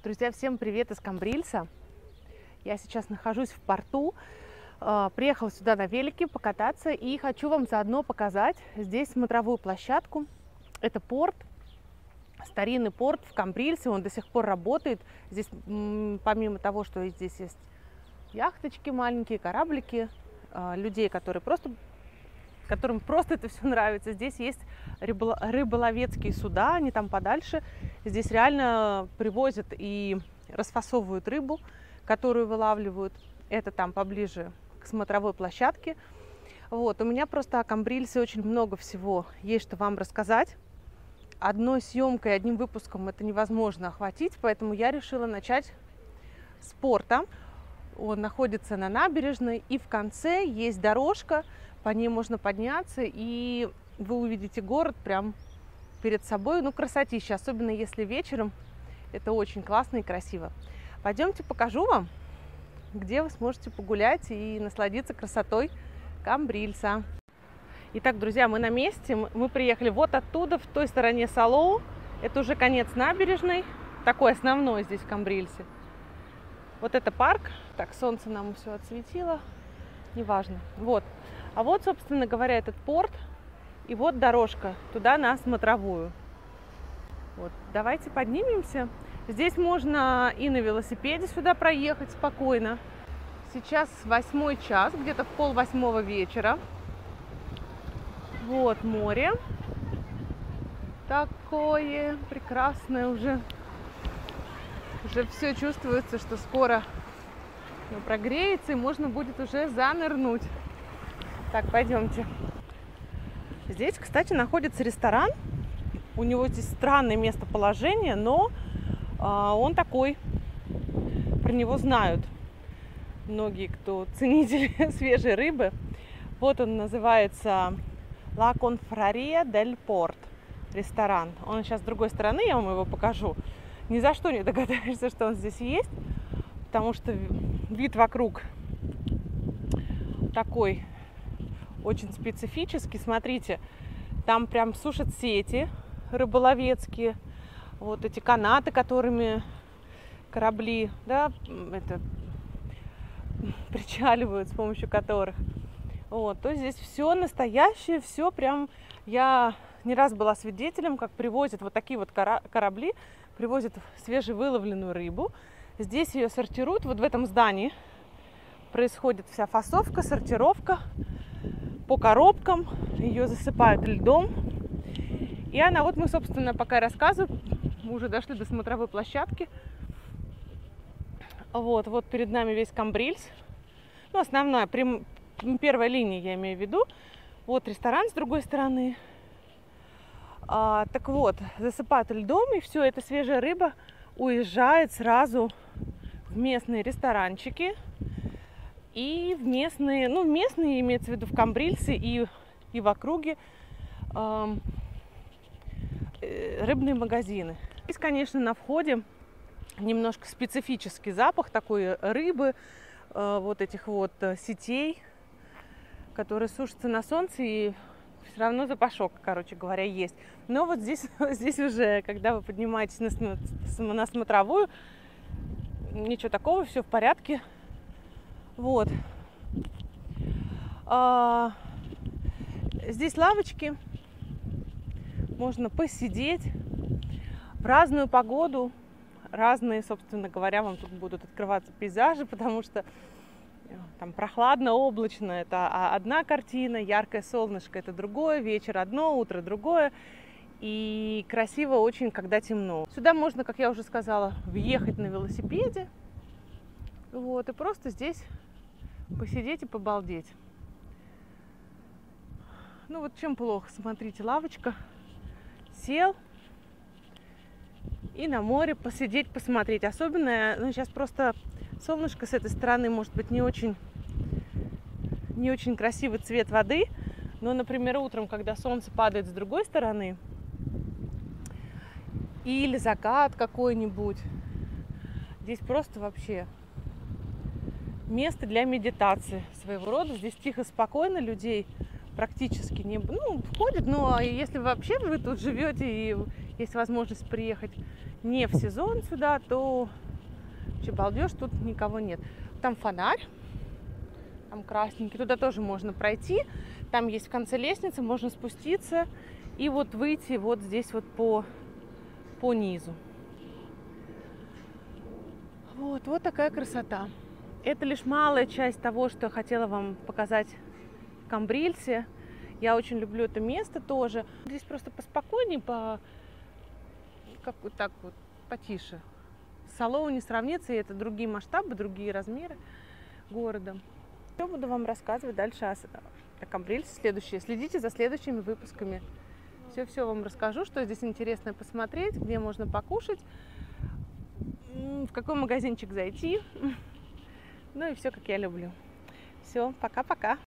Друзья, всем привет из Камбрильса. Я сейчас нахожусь в порту. Приехала сюда на велике покататься и хочу вам заодно показать здесь смотровую площадку. Это порт, старинный порт в Камбрильсе, он до сих пор работает. Здесь помимо того, что здесь есть яхточки маленькие, кораблики, людей, которым просто это все нравится. Здесь есть рыболовецкие суда, они там подальше. Здесь реально привозят и расфасовывают рыбу, которую вылавливают. Это там поближе к смотровой площадке. Вот. У меня просто о Камбрильсе очень много всего есть, что вам рассказать. Одной съемкой, одним выпуском это невозможно охватить, поэтому я решила начать с порта. Он находится на набережной, и в конце есть дорожка, по ней можно подняться, и вы увидите город прям перед собой. Ну, красотища, особенно если вечером. Это очень классно и красиво. Пойдемте покажу вам, где вы сможете погулять и насладиться красотой Камбрильса. Итак, друзья, мы на месте. Мы приехали вот оттуда, в той стороне Салоу. Это уже конец набережной, такой основной здесь в Камбрильсе. Вот это парк. Так, солнце нам все отсветило. Неважно. Вот. А вот, собственно говоря, этот порт. И вот дорожка туда на смотровую. Вот. Давайте поднимемся. Здесь можно и на велосипеде сюда проехать спокойно. Сейчас 8 час, где-то в 7:30 вечера. Вот море. Такое прекрасное уже. Уже все чувствуется, что скоро прогреется и можно будет уже занырнуть. Так, пойдемте. Здесь, кстати, находится ресторан. У него здесь странное местоположение, но он такой. Про него знают многие, кто ценители свежей рыбы. Вот он называется La Confraria del Port. Ресторан. Он сейчас с другой стороны, я вам его покажу. Ни за что не догадаешься, что он здесь есть, потому что вид вокруг такой очень специфический. Смотрите, там прям сушат сети рыболовецкие, вот эти канаты, которыми корабли, да, это причаливают, с помощью которых. Вот, то есть здесь все настоящее, все прям. Я не раз была свидетелем, как привозят вот такие вот корабли, привозят свежевыловленную рыбу. Здесь ее сортируют, вот в этом здании происходит вся фасовка, сортировка по коробкам, ее засыпают льдом. И она, вот мы, собственно, пока рассказываю, мы уже дошли до смотровой площадки. Вот перед нами весь Камбрильс. Ну, основная, первая линия, я имею в виду. Вот ресторан с другой стороны. Так вот, засыпают льдом, и все, эта свежая рыба уезжает сразу в местные ресторанчики и в местные, имеется в виду в Камбрильсе и в округе, рыбные магазины. Здесь, конечно, на входе немножко специфический запах такой рыбы, вот этих вот сетей, которые сушатся на солнце, и все равно запашок, короче говоря, есть. Но вот здесь уже, когда вы поднимаетесь на смотровую, ничего такого, все в порядке. Вот. Здесь лавочки, можно посидеть в разную погоду, разные, собственно говоря, вам тут будут открываться пейзажи, потому что там прохладно, облачно, это одна картина, яркое солнышко, это другое, вечер одно, утро другое, и красиво очень, когда темно. Сюда можно, как я уже сказала, въехать на велосипеде, вот, и просто здесь посидеть и побалдеть. Ну вот чем плохо, смотрите, лавочка, сел и на море посидеть, посмотреть. Особенно, сейчас просто солнышко с этой стороны, может быть, не очень красивый цвет воды, но, например, утром, когда солнце падает с другой стороны, или закат какой-нибудь, здесь просто вообще место для медитации своего рода. Здесь тихо, спокойно, людей практически не входит, но если вообще вы тут живете и есть возможность приехать не в сезон сюда, то вообще балдеж, тут никого нет. Там фонарь, там красненький, туда тоже можно пройти. Там есть в конце лестницы, можно спуститься и вот выйти вот здесь вот по низу. Вот такая красота. Это лишь малая часть того, что я хотела вам показать в Камбрильсе. Я очень люблю это место тоже. Здесь просто поспокойнее, как вот так вот, потише. С Салоу не сравнится, и это другие масштабы, другие размеры города. Я буду вам рассказывать дальше о Камбрильсе следующее. Следите за следующими выпусками. Все вам расскажу, что здесь интересно посмотреть, где можно покушать, в какой магазинчик зайти. Ну и все, как я люблю. Все, пока-пока.